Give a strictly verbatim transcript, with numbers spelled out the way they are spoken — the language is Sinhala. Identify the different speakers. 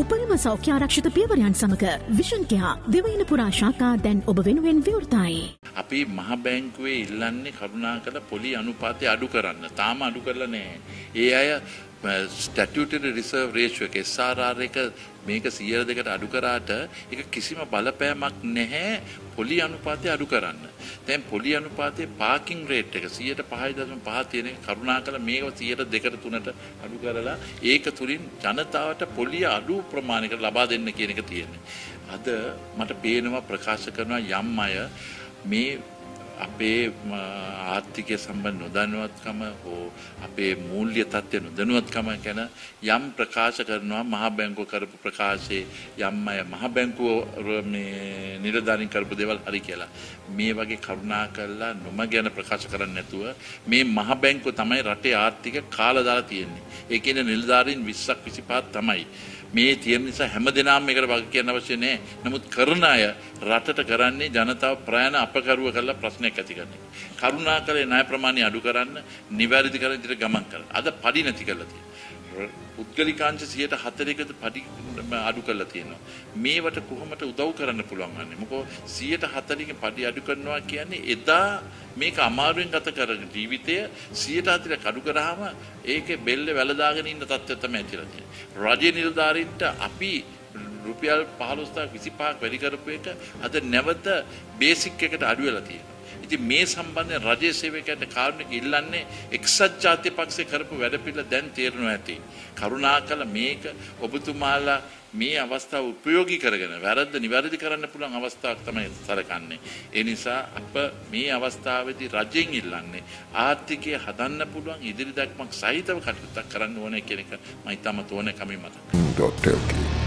Speaker 1: උපරිම සෞඛ්‍ය ආරක්ෂිත පියවරයන් සමග විෂන් කෙයා දෙවයින පුරා ශාඛා දැන් ඔබ වෙනුවෙන් විවෘතයි.
Speaker 2: අපි මහ බැංකුවේ ඉල්ලන්නේ කරුණාකර පොලි අනුපාතය අඩු කරන්න. තාම අඩු කරලා නැහැ. ඒ අය ස්ටැටියුටරි රිසර්ව් රේෂියෝ එක එස් ආර් ආර් එක මේක සියයට දෙකට අඩු කරාට ඒක කිසිම බලපෑමක් නැහැ පොලි අනුපාතය අඩු කරන්න. දැන් පොලි අනුපාතයේ පාකින් රේට් එක සියයට පහයි දශම පහ තියෙන එක කරුණාකර මේක සියයට දෙකට තුනට අඩු කරලා ඒක තුලින් ජනතාවට පොලිය අඩු ප්‍රමාණයකට ලබා දෙන්න කියන එක තියෙන්නේ. අද මට පේනවා ප්‍රකාශ කරනවා යම් අය මේ අපේ ආර්ථිකය සම්බන්ධ නොදැනුවත්කම හෝ අපේ මූල්‍ය තත්ත්ව නොදැනුවත්කම ගැන යම් ප්‍රකාශ කරනවා මහ බැංකුව කරපු ප්‍රකාශයේ යම් අය මහ බැංකුව මේ නිලධාරීන් කරපු දේවල් හරි කියලා මේ වගේ කරුණා කරලා නොම ගැන ප්‍රකාශ කරන්නේ නැතුව මේ මහ බැංකුව තමයි රටේ ආර්ථික කාලා දාලා තියෙන්නේ. ඒ කියන්නේ නිලධාරීන් විස්සක් විසිපහක් තමයි. මේ තියෙන නිසා හැමදෙනාම මේකට වග කියන්න අවශ්‍ය නැහැ. නමුත් කරන අය රටට කරන්නේ ජනතාව ප්‍රාණ අපකරුව කරලා ප්‍රශ්නයක් ඇති කරන එක. කරුණාකරේ ණය ප්‍රමාණය අඩු කරන්න, නිවැරදි කරන විදිහට ගමන් කරන්න. අද පඩි නැති කරලා තියෙනවා. පුද්ගලිකාංශ සියයට හතරකට පඩි අඩු කරලා තියෙනවා. මේවට කොහොමද උදව් කරන්න පුළුවන් වන්නේ? මොකෝ සියයට හතරකින් පඩි අඩු කරනවා කියන්නේ එදා මේක අමාරුවෙන් ගත කරන ජීවිතය සියයට හතරක් අඩු කරාම ඒකේ බෙල්ල වැළදාගෙන ඉන්න තත්ත්වය තමයි ඇතිලා තියෙන්නේ. රජයේ නිලධාරීන්ට අපි රුපියල් පහළොස්දහක් විසිපහක් වැඩි කරපු එක අද නැවත බේසික් එකට අඩු වෙලා තියෙනවා. ඉතින් මේ සම්බන්ධයෙන් රජයේ සේවකයන්ට කාරුණික ඉල්ලන්නේ එක්සත් ජාතික පක්ෂේ කරපු වැඩපිළිවෙල දැන් තේරෙනවා ඇති. කරුණාකර මේක ඔබතුමාලා මේ අවස්ථාව උපයෝගී කරගෙන වැරද්ද නිවැරදි කරන්න පුළුවන් අවස්ථාවක් තමයි සලකන්නේ. ඒ නිසා අප මේ අවස්ථාවේදී රජෙන් ඉල්ලන්නේ ආර්ථිකය හදන්න පුළුවන් ඉදිරි දැක්මක් සහිතව කටයුතු කරන්න ඕනේ කියන එක මම ඉතාමත් ඕනේ කමින් මතක්.
Speaker 3: ඩොක්ටර්